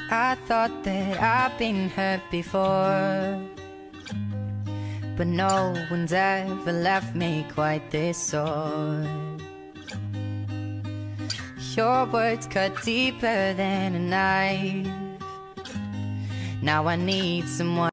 I thought that I've been hurt before, but no one's ever left me quite this sore. Your words cut deeper than a knife. Now I need someone